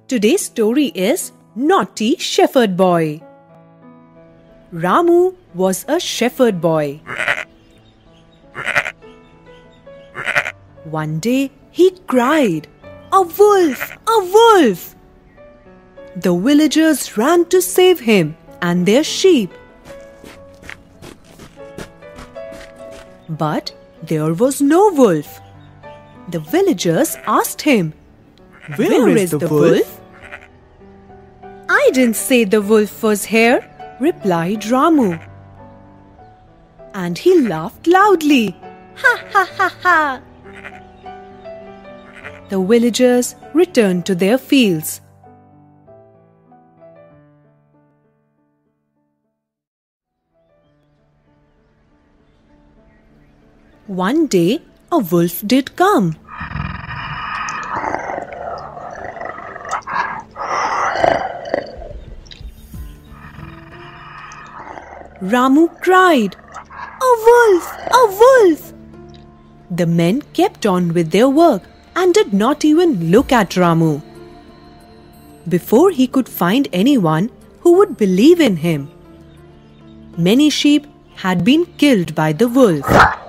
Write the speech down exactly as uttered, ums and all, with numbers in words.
Today's story is Naughty Shepherd Boy. Ramu was a shepherd boy. One day he cried, "A wolf! A wolf!" The villagers ran to save him and their sheep. But there was no wolf. The villagers asked him, Where, Where is, is the, the wolf? wolf? I didn't say the wolf was here, replied Ramu. And he laughed loudly. Ha ha ha ha! The villagers returned to their fields. One day, a wolf did come. Ramu cried, "A wolf! A wolf!" The men kept on with their work and did not even look at Ramu. Before he could find anyone who would believe in him, many sheep had been killed by the wolf.